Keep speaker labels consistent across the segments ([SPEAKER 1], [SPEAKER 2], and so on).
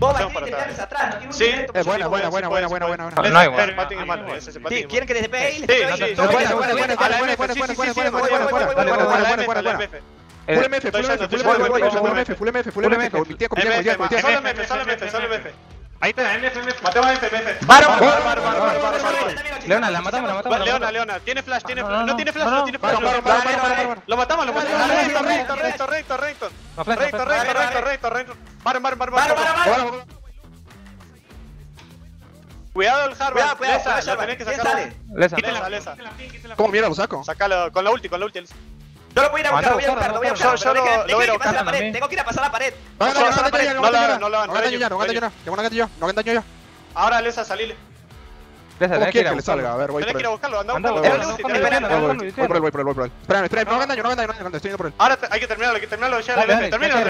[SPEAKER 1] Vos vas a atrás, no
[SPEAKER 2] Sí,
[SPEAKER 3] buena.
[SPEAKER 2] No hay buena.
[SPEAKER 1] Sí, ¿quieren que les dé ahí?
[SPEAKER 2] Sí,
[SPEAKER 3] Full MF.
[SPEAKER 2] Solo MF. Ahí está, MF. Matemos a MF.
[SPEAKER 1] ¡Varo!
[SPEAKER 4] Leona, la matamos.
[SPEAKER 2] Leona. Tiene flash, no tiene flash. Lo matamos. Recto. Baron. Cuidado el Harvard. Lesa, tenés que sacarlo. Lesa.
[SPEAKER 3] ¿Cómo mierda lo saco?
[SPEAKER 2] Sacalo con la ulti.
[SPEAKER 1] Yo lo voy a ir a buscar, lo voy a buscar.
[SPEAKER 2] Yo lo voy a buscar
[SPEAKER 1] pared, tengo que ir a pasar la pared.
[SPEAKER 3] No hagan daño yo.
[SPEAKER 2] Ahora Lesa, salile.
[SPEAKER 3] ¿Cómo quiere que le salga? A ver, voy
[SPEAKER 2] Tenés
[SPEAKER 3] por
[SPEAKER 2] que ir a
[SPEAKER 3] él.
[SPEAKER 2] buscarlo, anda.
[SPEAKER 3] Voy por él. Espérame, no hagan daño, estoy yendo por él.
[SPEAKER 2] Ahora hay que terminarlo ya. Termina.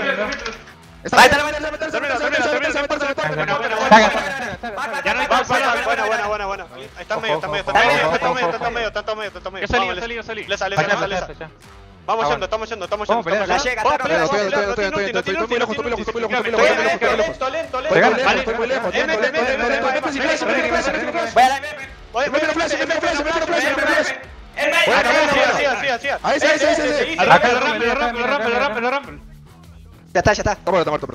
[SPEAKER 2] Ya no hay buena. Está medio. Yo salí. Lesa. Vamos yendo.
[SPEAKER 1] Ya llega,
[SPEAKER 3] Estoy muy lejos.
[SPEAKER 2] Lento.
[SPEAKER 1] Voy a la
[SPEAKER 2] Así.
[SPEAKER 3] Ahí.
[SPEAKER 2] Lo rompen.
[SPEAKER 1] Ya está.
[SPEAKER 3] Está muerto.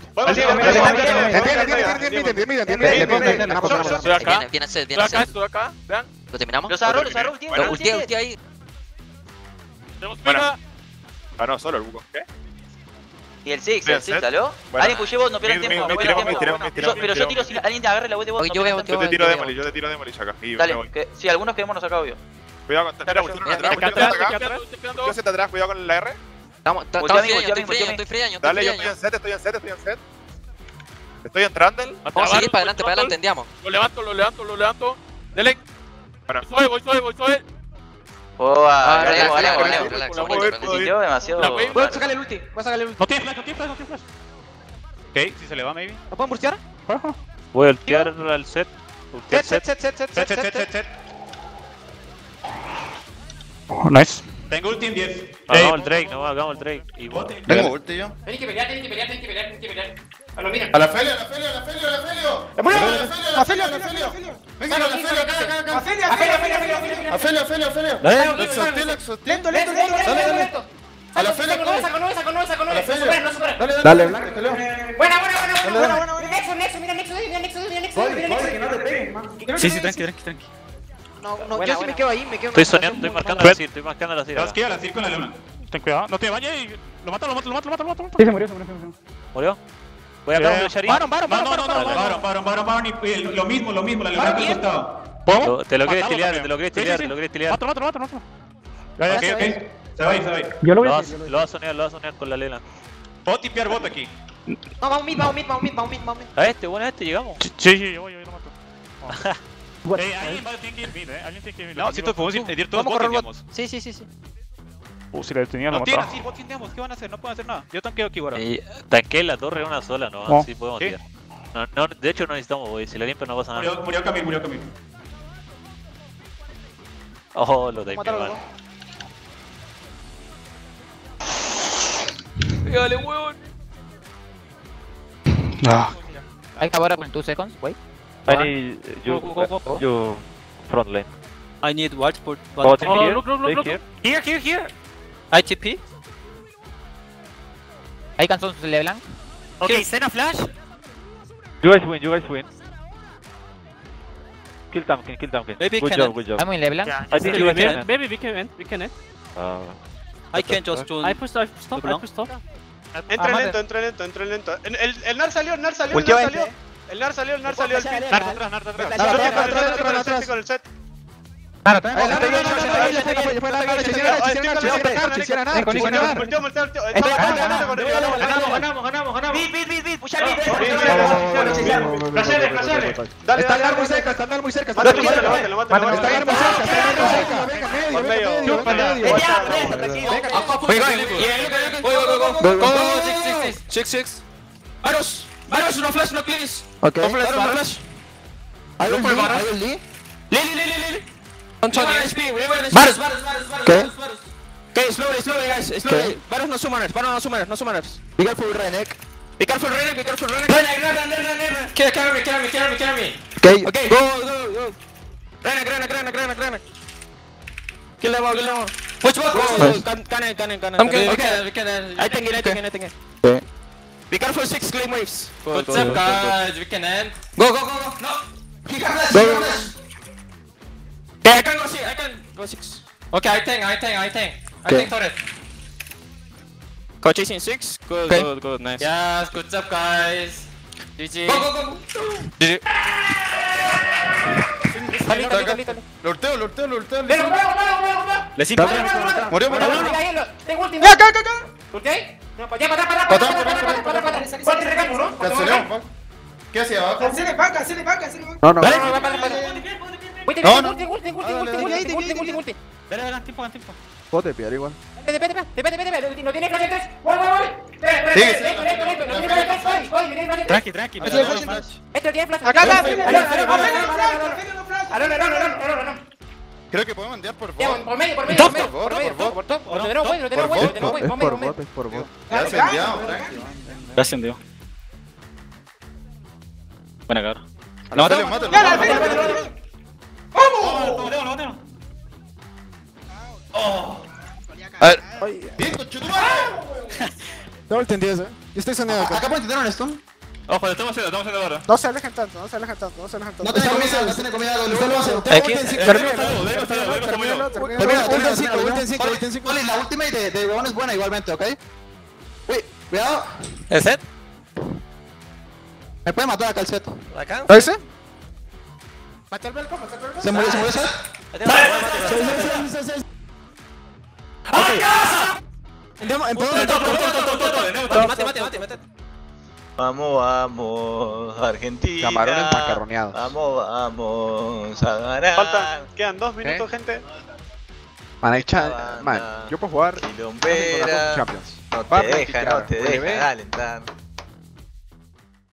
[SPEAKER 5] Viene a
[SPEAKER 6] Estoy acá, vean.
[SPEAKER 5] ¿Lo terminamos?
[SPEAKER 1] Los agarró,
[SPEAKER 5] Ulti ahí.
[SPEAKER 6] Tenemos
[SPEAKER 7] Bueno.
[SPEAKER 6] pega.
[SPEAKER 7] Ah, no, solo el buco. ¿Qué?
[SPEAKER 1] Y el Six,
[SPEAKER 7] set.
[SPEAKER 1] ¿salió?
[SPEAKER 7] Bueno.
[SPEAKER 1] Alguien pushé vos, no pierdan tiempo. Pero yo tiro, si alguien te agarre la voy de vos.
[SPEAKER 5] Yo veo.
[SPEAKER 7] Yo te tiro Demolish acá. Y me
[SPEAKER 1] Dale,
[SPEAKER 7] voy.
[SPEAKER 1] si algunos quedémonos acá, obvio.
[SPEAKER 7] Cuidado con. Espera, atrás. Yo set atrás, cuidado con la R.
[SPEAKER 5] Estamos estoy friaño.
[SPEAKER 7] Dale, yo estoy en set. Estoy en Trundle.
[SPEAKER 5] Vamos a seguir para adelante, andiamo.
[SPEAKER 6] Lo levanto. Dele.
[SPEAKER 7] Bueno.
[SPEAKER 6] Voy suave.
[SPEAKER 5] Relax.
[SPEAKER 1] Sintió demasiado.
[SPEAKER 4] Puedo sacarle el ulti.
[SPEAKER 2] No tiene flash. Ok, si se le va, maybe.
[SPEAKER 4] ¿Lo pueden burstear?
[SPEAKER 8] Voy a ultear al set.
[SPEAKER 2] Set. Nice. Tengo ulti en 10.
[SPEAKER 8] Hagamos el Drake. Y vos.
[SPEAKER 7] Tengo ulti yo.
[SPEAKER 4] Tenéis que pelear. A lo miren.
[SPEAKER 7] A la Felio. Venga, a Felio.
[SPEAKER 4] Lento.
[SPEAKER 7] A la Felio.
[SPEAKER 4] Dale,
[SPEAKER 9] Buena. Nexo.
[SPEAKER 2] Sí, tranqui.
[SPEAKER 4] No, yo sí me quedo ahí,
[SPEAKER 8] Estoy soñando, estoy marcando la CIR,
[SPEAKER 2] Esquiva la CIR con la luna. Ten cuidado, no te vayas y lo mato.
[SPEAKER 4] Sí, se murió.
[SPEAKER 8] ¿Murió? Voy a acabar de Shari.
[SPEAKER 2] Baron y lo mismo, la luna que costado.
[SPEAKER 8] Te lo quieres tilear.
[SPEAKER 2] Mato. Ok. Se va a ir.
[SPEAKER 4] Yo lo voy a
[SPEAKER 8] Lo va a sonear con la Lela.
[SPEAKER 2] Puedo tipear bot aquí.
[SPEAKER 4] No, vamos mid.
[SPEAKER 8] A este, llegamos.
[SPEAKER 2] Sí, yo lo mato. Alguien tiene que ir mid, Alguien tiene que ir mid. No, si esto podemos ir todos bot, digamos.
[SPEAKER 4] Sí.
[SPEAKER 2] Si la detenían, lo mataban. Sí, bot tenemos, ¿qué van a hacer? No pueden hacer nada. Yo tanqueo aquí, ahora.
[SPEAKER 8] Tanqué la torre una sola, no, así podemos tirar. No, de hecho no necesitamos, si la limpia no pasa nada.
[SPEAKER 2] Murió Camille.
[SPEAKER 8] Oh, lo timé mal.
[SPEAKER 6] Pégale, huevón.
[SPEAKER 4] I have in 2 seconds, wait.
[SPEAKER 8] I need you front lane.
[SPEAKER 10] I need watch for
[SPEAKER 8] Bot
[SPEAKER 6] Oh,
[SPEAKER 8] here,
[SPEAKER 6] look.
[SPEAKER 2] Here.
[SPEAKER 10] ITP.
[SPEAKER 4] I can son LeBlanc.
[SPEAKER 10] Okay, send a flash.
[SPEAKER 8] You guys win. Kill Tamkin.
[SPEAKER 10] Maybe
[SPEAKER 8] Good
[SPEAKER 10] can
[SPEAKER 8] job.
[SPEAKER 4] I'm in LeBlanc.
[SPEAKER 8] I think you win.
[SPEAKER 10] Maybe we can end. I can just join.
[SPEAKER 6] I pushed stop.
[SPEAKER 2] Entra lento. El Nar salió. El Nar salió. Atrás con el set. Está muy cerca.
[SPEAKER 6] Six. Varos, no flash, no please.
[SPEAKER 3] Okay.
[SPEAKER 6] No flash.
[SPEAKER 3] I will leave.
[SPEAKER 6] Lily.
[SPEAKER 3] Varus.
[SPEAKER 6] Okay, slowly guys. Varus no summoners.
[SPEAKER 3] Be careful with Renek.
[SPEAKER 6] Be careful running, be careful running. Run. Carry me.
[SPEAKER 3] Okay,
[SPEAKER 6] Go. Run. Kill them all. Push back. Kanan. I'm good. Okay. I think it.
[SPEAKER 3] Okay.
[SPEAKER 6] Be careful, 6 claim waves.
[SPEAKER 10] What's up, guys? We can end.
[SPEAKER 6] Go. No. He can flash. Go. Yeah, I can go 6.
[SPEAKER 10] Okay, I think. I think turret.
[SPEAKER 6] Go chasing 6. Good, nice.
[SPEAKER 10] Yes, good job, guys. GG.
[SPEAKER 6] Go.
[SPEAKER 3] GG.
[SPEAKER 7] Lorteo.
[SPEAKER 6] Le siento.
[SPEAKER 7] Murió.
[SPEAKER 3] Ya, acá.
[SPEAKER 7] Canceleo. ¿Qué hacía abajo?
[SPEAKER 3] No.
[SPEAKER 2] Dale, tiempo.
[SPEAKER 3] Puedo te pillar igual.
[SPEAKER 2] Tranqui.
[SPEAKER 3] Acá.
[SPEAKER 7] Creo que podemos mandar por bot.
[SPEAKER 3] Por bot.
[SPEAKER 7] Ya se enviado, tranqui.
[SPEAKER 2] Ya ascendió. Buena cabra.
[SPEAKER 7] Mátalo.
[SPEAKER 2] ¡Vamos!
[SPEAKER 7] A ver. Bien, conchetumare.
[SPEAKER 3] No lo entendí eso, Yo estoy sonando acá.
[SPEAKER 6] Acá pueden tener un stun.
[SPEAKER 2] Ojo, lo estamos haciendo ahora.
[SPEAKER 3] No se alejen tanto.
[SPEAKER 6] No tiene comida, Termina. La ultimate de huevón es buena igualmente, ¿ok? Uy, cuidado.
[SPEAKER 10] ¿Es set?
[SPEAKER 6] Me puede matar acá el set.
[SPEAKER 10] ¿Acá?
[SPEAKER 3] ¿Lo hice?
[SPEAKER 6] ¿Se murió set?
[SPEAKER 10] Mate.
[SPEAKER 1] Vamos, Argentina.
[SPEAKER 3] Camarones macarroneados.
[SPEAKER 1] Vamos a ganar.
[SPEAKER 2] Quedan 2 minutos, gente.
[SPEAKER 3] Man, yo puedo jugar
[SPEAKER 1] Quilombera.
[SPEAKER 3] Champions.
[SPEAKER 1] No te deja, dale, entrar.